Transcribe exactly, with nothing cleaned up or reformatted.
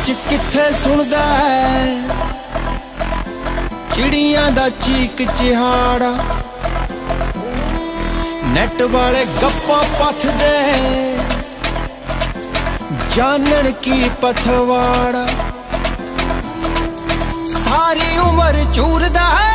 च किथे सुनदा है चिड़ियां दा चीक चिहाड़ा। नेट वाले गप्पा पथदे जानन की पथवाड़ा। सारी उम्र चूरदा है